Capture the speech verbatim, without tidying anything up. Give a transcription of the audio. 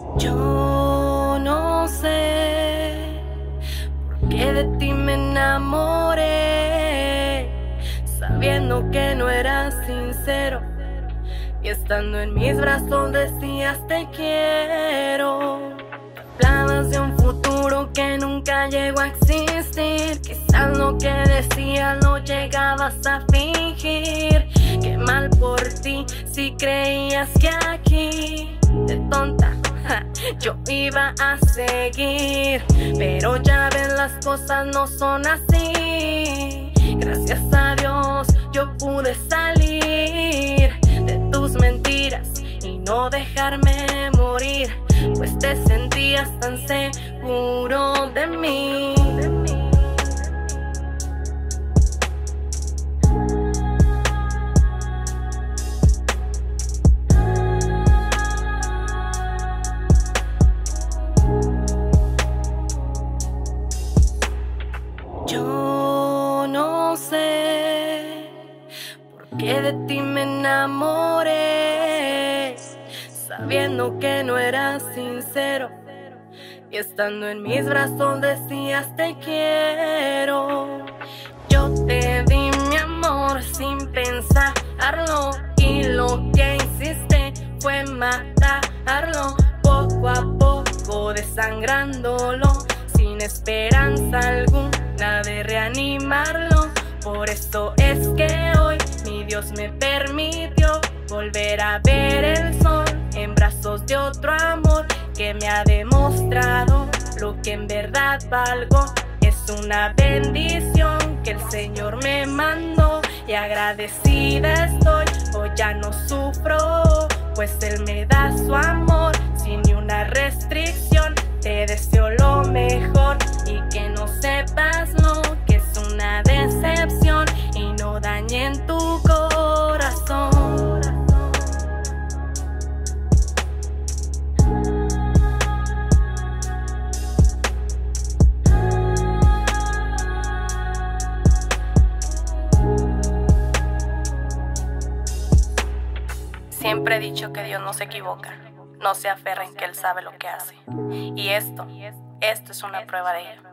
Yo no sé por qué de ti me enamoré, sabiendo que no eras sincero, y estando en mis brazos decías te quiero. Hablabas de un futuro que nunca llegó a existir, quizás lo que decías lo llegabas a fingir. Qué mal por ti si creías que aquí de tonta yo iba a seguir, pero ya ves, las cosas no son así. Gracias a Dios yo pude salir de tus mentiras y no dejarme morir, pues te sentías tan seguro de mí. Yo no sé por qué de ti me enamoré, sabiendo que no eras sincero, y estando en mis brazos decías te quiero. Yo te di mi amor sin pensarlo, y lo que hiciste fue matarlo, poco a poco desangrándolo, sin esperanza alguna de reanimarlo. Por eso es que hoy mi Dios me permitió volver a ver el sol en brazos de otro amor que me ha demostrado lo que en verdad valgo. Es una bendición que el Señor me mandó, y agradecida estoy, hoy ya no sufro, pues Él me da su amor sin ni una restricción. Te deseo lo mejor y que no sepas lo que es una decepción, y no dañen tu corazón. Siempre he dicho que Dios no se equivoca, no se aferra en que Él sabe lo que hace. Y esto, esto es una prueba de ello.